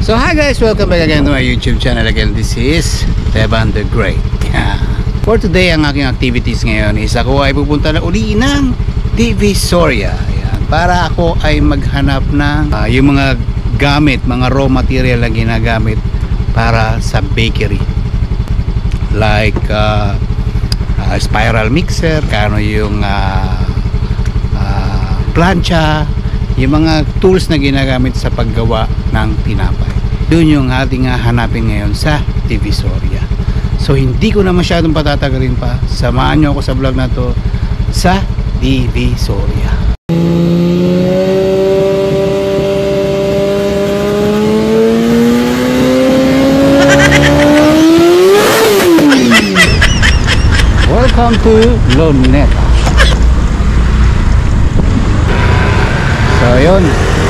So hi guys, welcome back again to my YouTube channel again. This is Teban the Great. For today, ang aking activities ngayon is ako ay pupunta na uli ng Divisoria. Ayan, para ako ay maghanap ng yung mga gamit, mga raw material na ginagamit para sa bakery. Like spiral mixer, kano yung plancha, yung mga tools na ginagamit sa paggawa ng tinapay. Yun yung ating hanapin ngayon sa Divisoria. So hindi ko na masyadong patatagalin pa. Samahan nyo ako sa vlog na to sa Divisoria. Welcome to Luneta. So yun,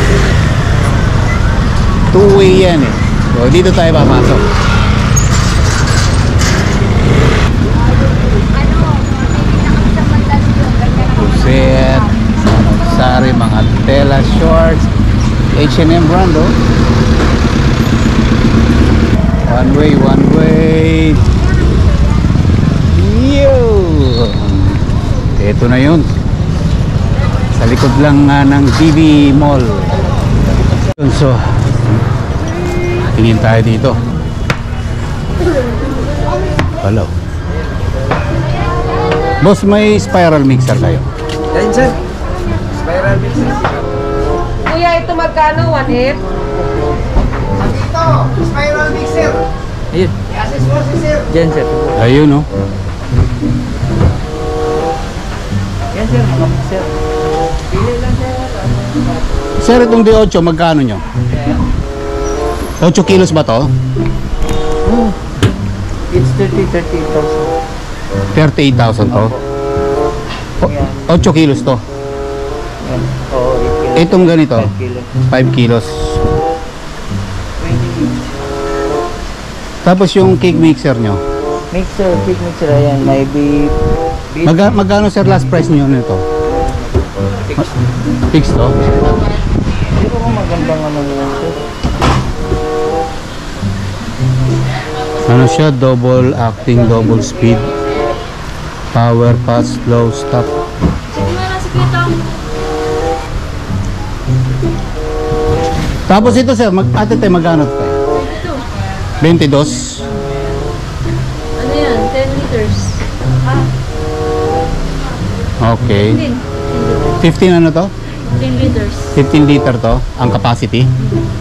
two-way yan eh. So dito tayo papasok. Puset, sari, mga tela shorts, H&M brand oh. One way. Yo! Ito na yun. Sa likod lang ng DV Mall. So tingin tayo dito. Hello. Boss, may spiral mixer kayo? Yan sir. Spiral mixer. Kuya, ito magkano? 1/8? Dito, spiral mixer. Ayun. I-assist mo si sir. Diyan sir. Ayun oh. Yan sir, mga mixer. Pili lang sir. Sir, itong D8 magkano nyo? 8 kilos ba to? Oh. It's 38,000. 38,000 to? 8 kilos to? Yan. Oo, 8 kilos. Itong ganito? 5 kilos. 5 kilos. 20. Tapos yung cake mixer nyo? Mixer, big mixer. Ayan, may beef. Magkano sir last price nyo nito? Fixed to? Hindi ko magandang ano yan sir. Ano siya? Double acting, double speed, power, fast, slow, stop. Tapos ito sir, ate tayo magkano tayo? 22? Ano yan? 10 liters. Okay. 15 ano to? 15 liters. 15 liter to, ang capacity.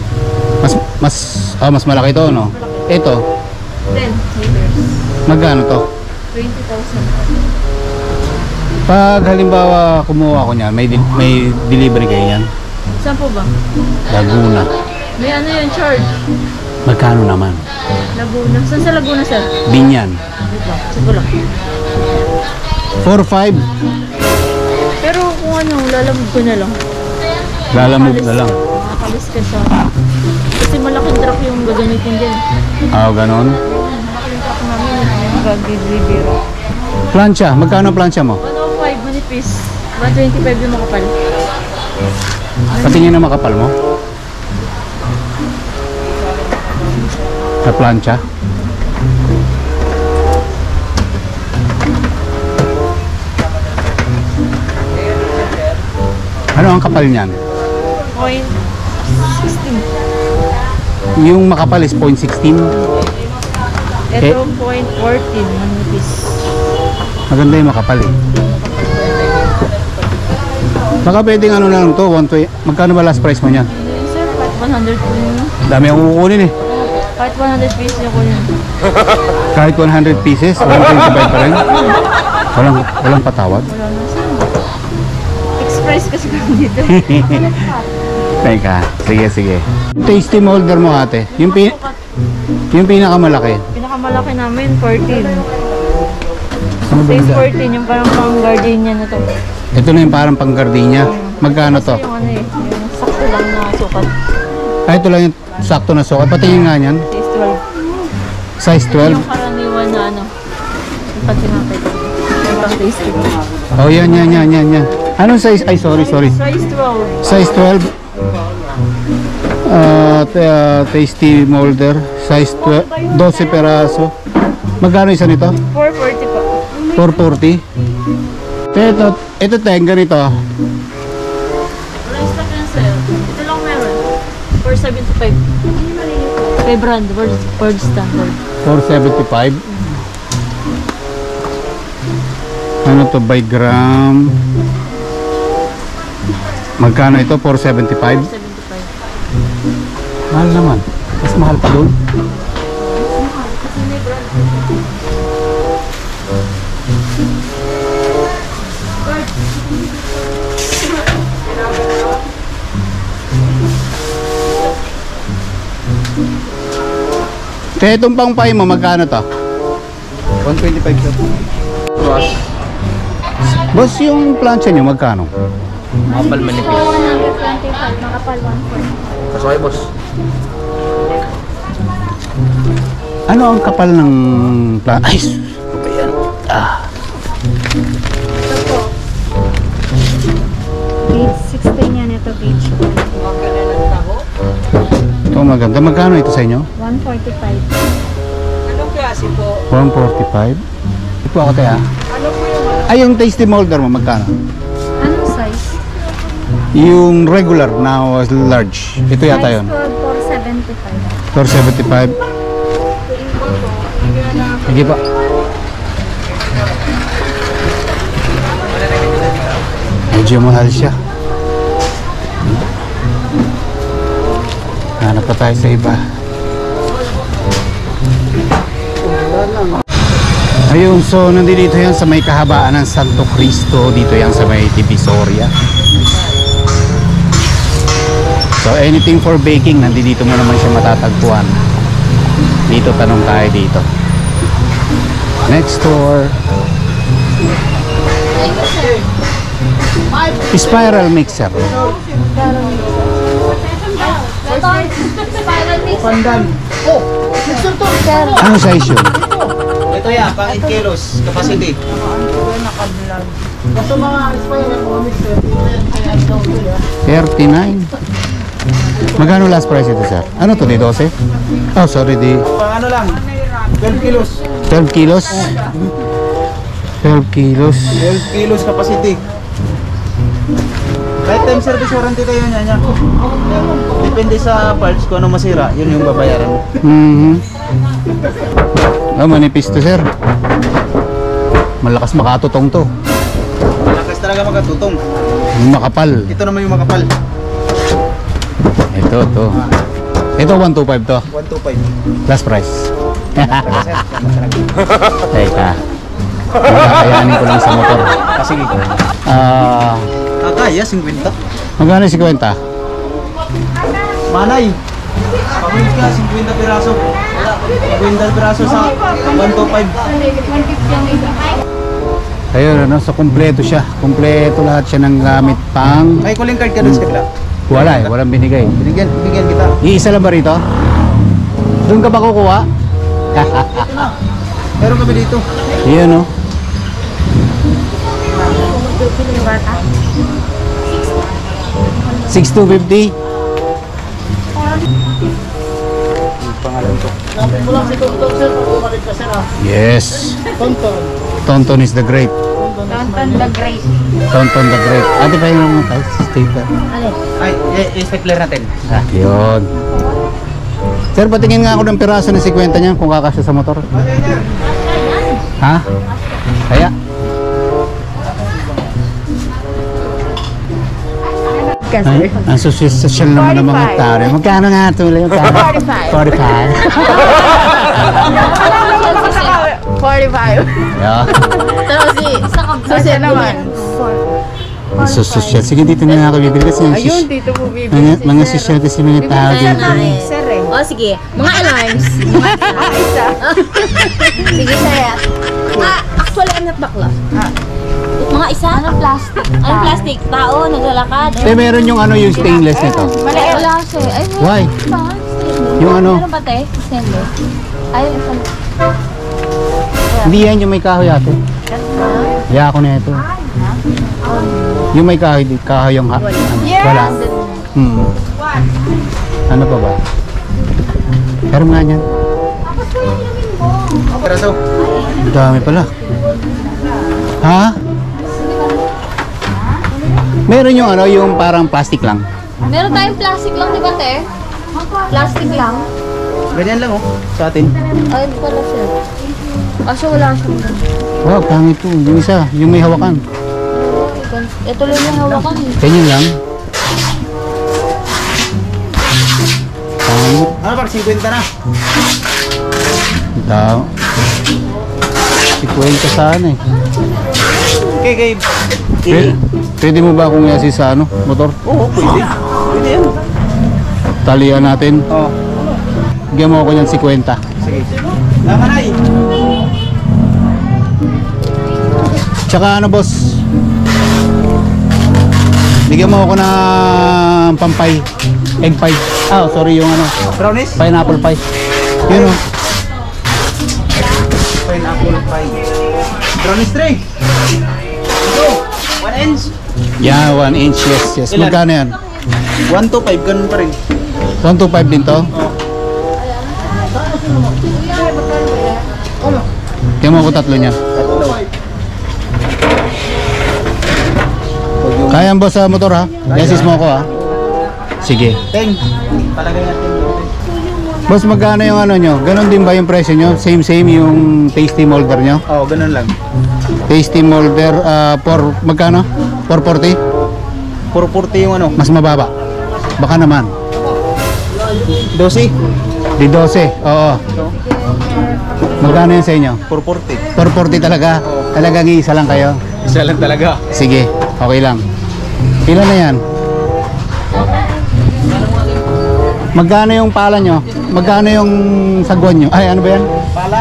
Mas malaki to, no? Ito, 10 liters. magkano to? 20,000. Pag halimbawa kumuha ko niyan, may delivery kayo yan? Saan po ba? Laguna. May ano yan, charge. Magkano naman? Laguna. Saan sa Laguna, sir? Binyan. Wait lang. Sige lang. 4-5. Pero kung ano, lalamog ko na lang. Lalamog na lang. Makalis ka sa... Kasi malaking truck yung gagamitin din. Ganon. Malaking truck namin. Yung gag-deliver. Plancha, magkano plancha mo? 105 manipis. 125 yung makapal. Patingin na makapal mo? Sa plancha? Ano ang kapal niyan? 0.16. Yung makapal is 0.16. Ito 0.14 manipis. Maganda yung makapal eh. Baka pwedeng ano na lang to, 120. Magkano ba last price mo niyan? Sir, kahit 100 po yun. Dami ang kukunin eh. Kahit 100 pieces niyo ko yun. Kahit 100 pieces, 125 pa rin. Walang patawad. Wala na sir. Express kasi kami dito. Teka, sige. Tasty molder mo ate. Yung pinakamalaki. Pinakamalaki namin, 14. Ano ba Size yun? 14, yung parang pang gardenia na to. Ito na yung parang pang gardenia. Magkano to? Kasi yung ano eh, yung sakto lang na sukat. Ito lang yung sakto na sukat. Patingin nga yan. Size 12. Size 12. Yung karaniwan na ano. Yung patinapay ko. Yung pang tasty. Oh, yan. Anong size? Ay, sorry. Size 12. Size 12. tasty molder. Size 12 peraso. Magkano isa nito? 440 po. 440. Ito teng, ganito. Wala stock yan sir. Ito lang meron. 475. Kay brand, word standard. 475. Ano to, by gram? Magkano ito? 475. 475. Mahal naman. Mas mahal pa doon. Kasi may brand. Kaya itong pangpay mo, magkano to? 125 sir. Boss, yung plancha nyo, magkano? Makapal manipis. 125, makapal 140. Kasokay boss. Ano ang kapal ng plancha? Ay, ano ba yan? Ito po. Gauge 16 yan ito, gauge 1. Ito maganda. Magkano ito sa inyo? 145. Anong klase po? 145. Ito ako tayo. Ano po yung Ay, yung tasty molder mo, magkano? Anong size? Yung regular na large. Ito yata yun. Size 12, 475. 475. Sige pa. Medyo mahal siya. Hanap pa tayo sa iba. Ayun, so nandito yan sa may kahabaan ng Santo Cristo. Dito yan sa may Divisoria. So anything for baking, nandito mo naman siya matatagpuan. Dito, tanong tayo dito. Next store, spiral mixer. Pandan. Oh, mixer to. Ano size yun? Ito ya, pang 8 kilos capacity. Basta mga spiral mga mixer. 39. Magkano last price ito, sir? Ano to, di 12? Oh, sorry, di Pang ano lang, 12 kilos. 12 kilos. 12 kilos. 12 kilos capacity. Lifetime service warranty tayo niya. Depende sa parts kung ano masira, yun yung babayaran mo. Oh, manipis to, sir. Malakas makatutong to. Malakas talaga makatutong. Yung makapal. Ito naman yung makapal. Ito, to. Ito, 125 to. 125. Last price. Talaga sir, talaga. Teka. Makakayanin ko lang sa motor. Sige. Kaya, 50. Magkano yung 50? Manay. Pag-ulit ka, 50 piraso. 50 piraso sa 125. Ayun, ano, so kumpleto siya. Kumpleto lahat siya ng gamit pang... May calling card ka doon sa kabila. Wala eh, walang binigay. Binigyan kita. Iisa lang ba rito? Doon ka ba kukuha? Meron kami dito. Iyan, no? 6,250. Pangalan ko. Yes. Tonton is the great. Tonton the Great. Tonton the great. Ate pa yung mga tayo, sticker. Alin? Ay, i-speckler natin. Yun. Sir, patingin nga ako ng piraso ng 50 niyan kung kakasya sa motor. Ha? Kaya? Ay, ang social naman ng mga tao. Magkano nga tuloy? 45. 45. 45. Yeah. Pero social naman. Ang social. Sige, dito na ako bibili kasi Ayun, dito po bibili. mga social kasi mga tao dito. Sir eh. O sige, mga alarms. Isa. Sige, sir. Actually, anak bakla. Mga isa? Anong plastic? Anong plastic? Tao, naglalakad. Eh, meron yung ano, yung stainless nito. Mali, wala sir. Ay, Why? ba? Stainless. Yung ano? Meron ba te? Stainless. Ay, Hindi yan yung may kahoy ate. Kaya ako na ito. Yung may kahoy yung ano, wala. Ano pa ba? Meron nga niyan. Pero to. Ang dami pala. Ha? Meron yung ano, yung parang plastic lang. Meron tayong plastic lang, di ba, te? Plastic lang. Ganyan lang oh, sa atin. Ay, hindi pala, sir. Kaso wala siyang ganun. Wow, pangit to. Yung isa, yung may hawakan. Ito lang yung hawakan eh. Ganyan lang. Pangit. Ano par 50 na? Daw. 50 saan eh. Okay. Pwede mo ba akong i-assist sa ano, motor? Oo, pwede. Pwede yan. Talian natin. Oo. Bigyan mo ako yan 50. Sige. Tama na eh. Tsaka ano boss? Bigyan mo ako ng pampay. Egg pie. Ah, sorry yung ano. Brownies? Pineapple pie. Yun o. Pineapple pie. Brownies 3. Ito. 1 inch. Yeah, 1 inch. Yes. Ilan? Magkano yan? 1 to 5, ganun pa rin. 125 din to? Bigyan mo ako tatlo niya. Kaya boss sa motor ha? I-assist mo ako ha? Sige. Teng. Palagay natin. Boss, magkano yung ano nyo? Ganon din ba yung presyo nyo? Same yung tasty molder nyo? Oo, ganun lang. Tasty molder, magkano? 440? 440 yung ano. Mas mababa. Baka naman. 12. Di 12, oo. Magkano yan sa inyo? 440. 440 talaga? Talagang isa lang kayo? Isa lang talaga. Sige, okay lang. Ilan na yan? Magkano yung pala nyo? Magkano yung sagwan nyo? Ay, ano ba yan? Pala.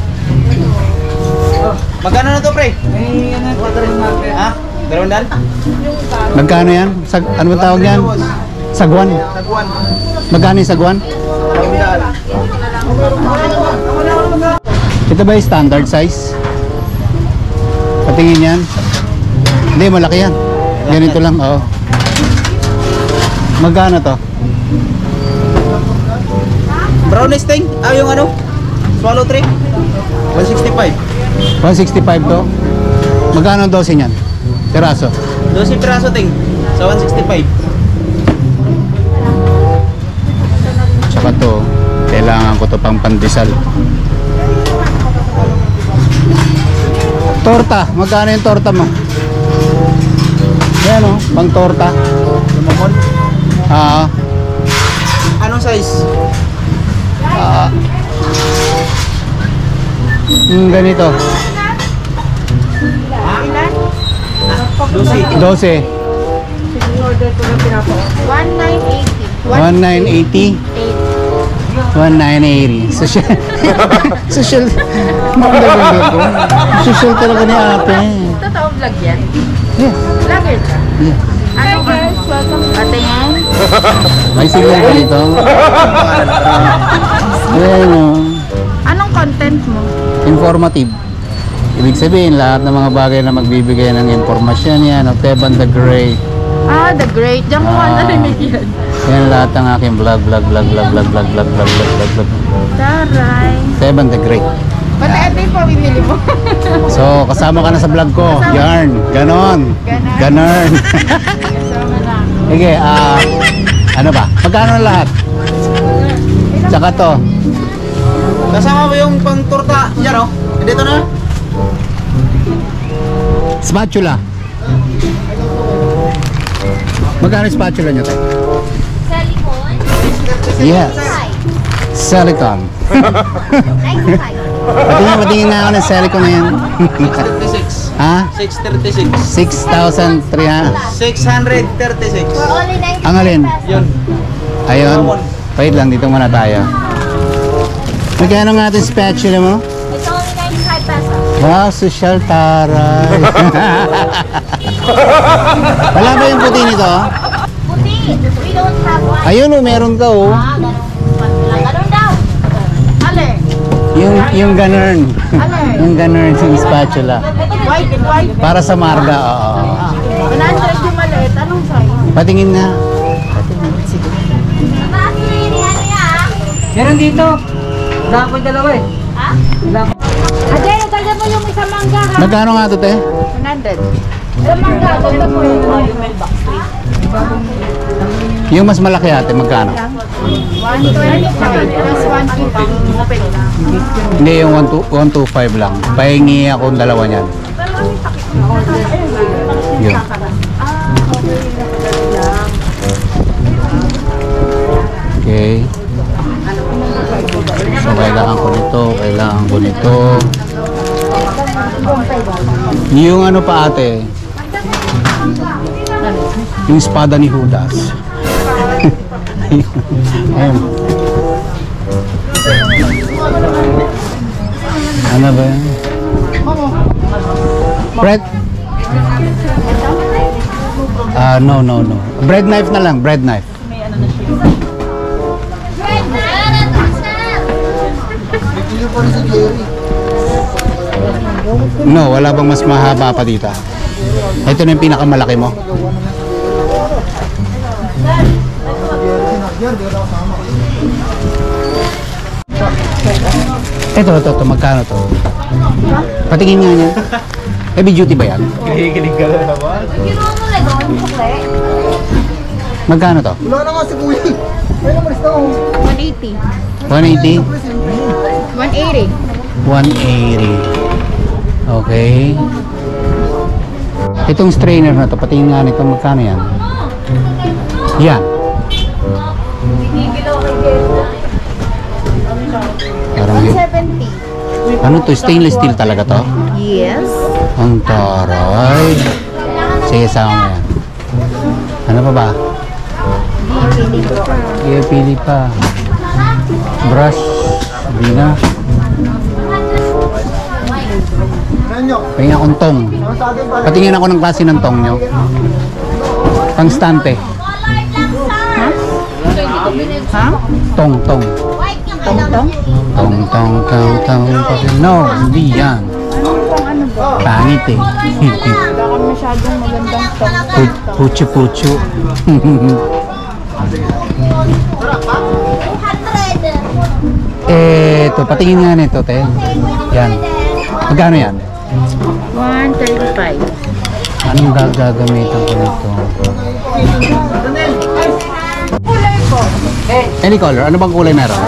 Magkano na to, pre? Ha? 200? Magkano yan? Ano ba tawag yan? Sagwan. Tagwan. Magkano yung sagwan? 200. Ito ba yung standard size? Patingin yan? Hindi, malaki yan. Ganito lang, oo. Magkano to? Brownies ting? Ah, yung ano? Swallow 3? 165. 165 to? Magkano ang 12 niyan? Piraso? 12 piraso ting. Sa 165. Tsaka to, kailangan ko to pang pandesal. Torta, magkano yung torta mo? Yan o, pang torta. Lumamon. Anong size? Ganito. 12. 12. 1980. 1980. Social. Social. Social talaga ni ate. Totoo vlog yan? Yeah. Vlogger ka? Yeah. Hi guys, welcome to Patingin. May signal ka dito. Ayan o. Anong content mo? Informative. Ibig sabihin, lahat ng mga bagay na magbibigay ng impormasyon yan. O Teban the Great. Ah, The Great. Diyan ko narinig yan. Yan lahat ng aking vlog. Taray. Teban the Great. Pati ito yung pamimili mo. So, kasama ka na sa vlog ko. Yarn. Ganon. Ganon. Kasama na. Sige, ano ba? Magkano na lahat? Tsaka to. Kasama mo yung pang torta. Yan o. Dito na. Spatula. Magkano yung spatula nyo tayo? Silicone. Yes. Silicone. Patingin na ako ng silicone na yan. 636. Ha? 636. 6,300. 636. Ang alin? Yun. Ayun. Wait lang, dito muna tayo. Magkano nga ating spatula mo? It's only 95 pesos. Wow, social taray. Wala ba yung puti nito? Puti. We don't have one. Ayun o, meron ka o. Ganun. Ganun daw. Ale. Yung ganun. Yung ganun yung spatula. White. Para sa marga, oo. 100 yung maliit. Anong size? Patingin na. Meron dito. Wala ko dalawa eh. Ha? Wala ko. Ate, tagda mo yung isang mangga ha? Magkano nga to, te? 100. Isang mangga, tagda mo yung Yung mas malaki ate, magkano? 125 plus 150. Hindi, yung 125 lang. Pahingi akong dalawa niyan. Yun. Okay. So, kailangan ko nito, kailangan ko nito. Yung ano pa ate, yung espada ni Judas. Ayun. Ano ba yan? Bread? No. Bread knife na lang, bread knife. No, wala bang mas mahaba pa dito? Ito na yung pinakamalaki mo. Ito, magkano to? Patingin nga niya. Heavy duty ba yan? Kikilig ka na naman. Kinuha mo lang doon, sukle. Magkano to? Wala na nga si Kuya. Kaya naman ito. 180. 180? 180. 180. Okay. Itong strainer na to, patingin nga nito, magkano yan? Yan. Parang yun. 170. Ano to? Stainless steel talaga to? Yes. Ang taray. Sige, sama mo yan. Ano pa ba? Sige, pili pa. Brush. Hindi na. Pahinga akong tong. Patingin ako ng klase ng tong nyo. Pang-stante. Ha? Tong. Tong-tong? Tong. No, hindi yan. Pangit eh. Wala kang masyadong magandang tong. Pucho. Ito, patingin nga nito, te. Yan. Magkano yan? 135. Anong gagamitan ko nito? Any color? Ano bang kulay meron?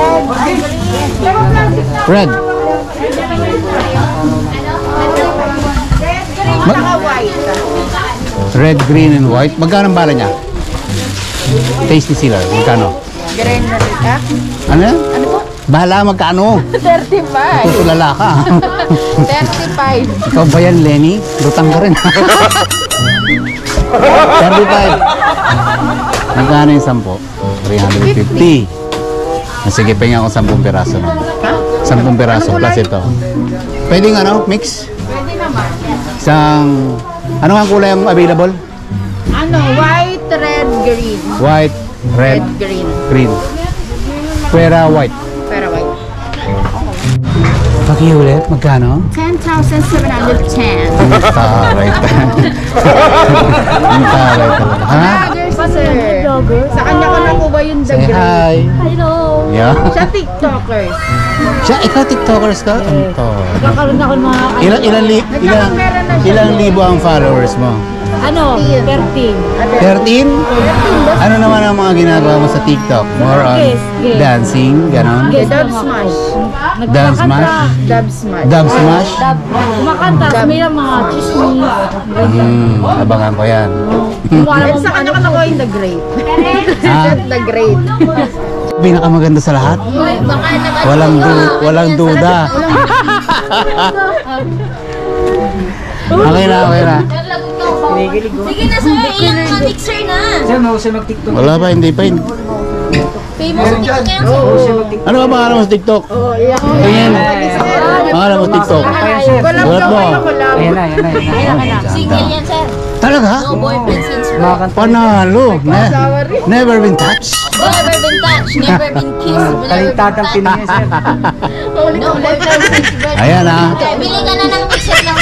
Red. Red, green, and white. Magkano ang bala niya? Tasty Sealer. Magkano? Green na rin ka? Ano yan? Ano po? Bahala, magkano? 35. Tutulala ka. 35. Ikaw ba yan, Lenny? Lutang ka rin. 35. Magkano yung 10? 350. Sige, pahinga ako 10 piraso na. 10 piraso plus ito. Pwede nga ano, mix? Pwede naman. Isang, ano nga kulay ang available? Ano? White, red, green. White, red, green. green. Pwera white. Pero white. Pakiulit, magkano? 10,710. Ang taray talaga. Ang taray talaga. Ha? Sir. Sa kanya ko nakuha yung the Say green. hi. Hello. Yeah. Siya TikTokers. Siya, ikaw TikTokers ka? Ang taray. Nagkakaroon ako ng mga Ilang libo ang followers mo? ano, 13. 13? Ano naman ang mga ginagawa mo sa TikTok? More on dancing, ganon? Dub smash. Dance smash? Dub smash. Dub smash? Kumakanta, may mga chismis. Abangan ko yan. At sa kanya ko nakuha yung the great. Ah, The great. pinakamaganda sa lahat? Walang duda. Okay na. Sige na sir, ilang mga mixer na. Sir, mau siya mag-tiktok. Wala pa, hindi pa yun. Famous ang TikTok yan. Mau siya mag-tiktok. Ano ba pangalan mo sa TikTok? Tingin. Pangalan mo sa TikTok? Sulat mo. Ayan na. Single yan sir. Talaga? No boyfriend since birth. Makakanta. Panalo. Never been touched. Never been touched, never been kissed, never been Talitadang touched. Pinoy, sir. No boyfriend since birth. Ayan ah. Bili ka na ng mixer ng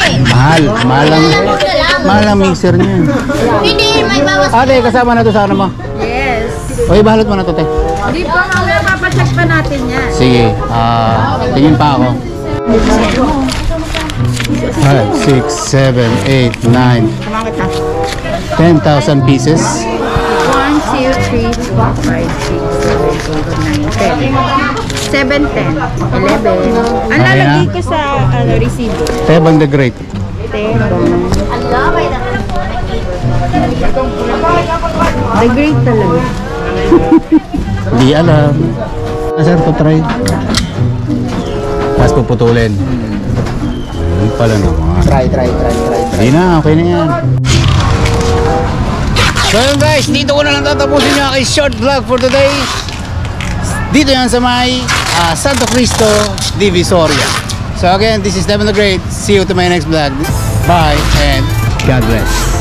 Mahal ang mixer niya. Hindi, may bawas. Ate, kasama na to sa ano mo? Yes. Oy, balot mo na to, te. Hindi pa, mamaya papacheck pa natin yan. Sige, tingin pa ako. 5, 6, 7, 8, 9, 10,000 pieces. 1, 2, 3, 4, 5, 6, 7, 8, 9, 10. 7, 10, 11. Ang Okay na? lalagay ko sa receipt. Teban the Great. The great talaga. Di alam. Sir, to try. Tapos puputulin. Yun pala naman. Try. Hindi na, okay na yan. So yun guys, dito ko na lang tatapusin yung aking short vlog for today. Dito yan sa may Santo Cristo, Divisoria. So again, this is Devon the Great. See you to my next vlog. Bye and God bless.